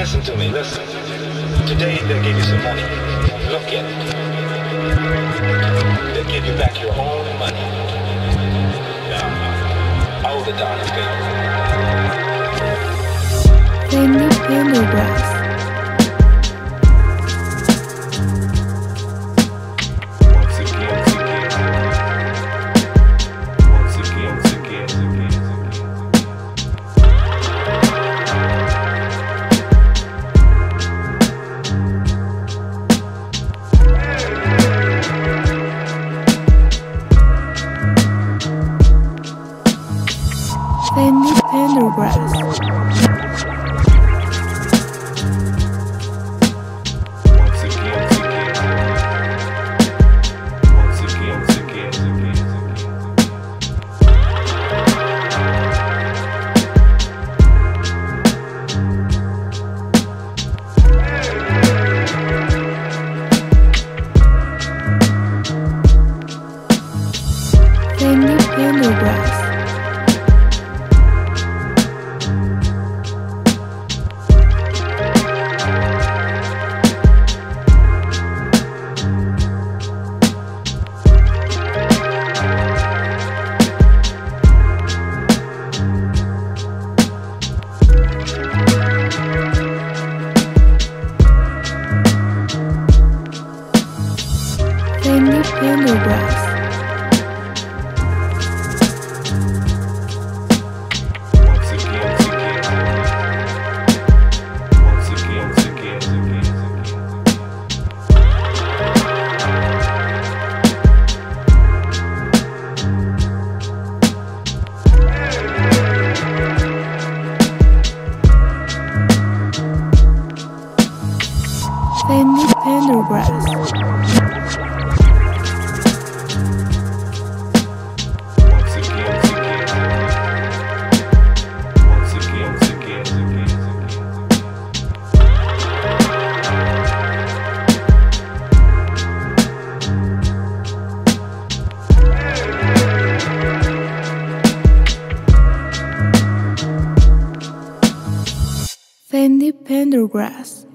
Listen to me, listen. Today they'll give you some money. Look at it. They'll give you back your own money. Now, hold it down, okay? Fendi Pendergrass. Fendi Pendergrass. Fendi Pendergrass. Fendi Pendergrass. Fendi Pendergrass. Fendi Pendergrass.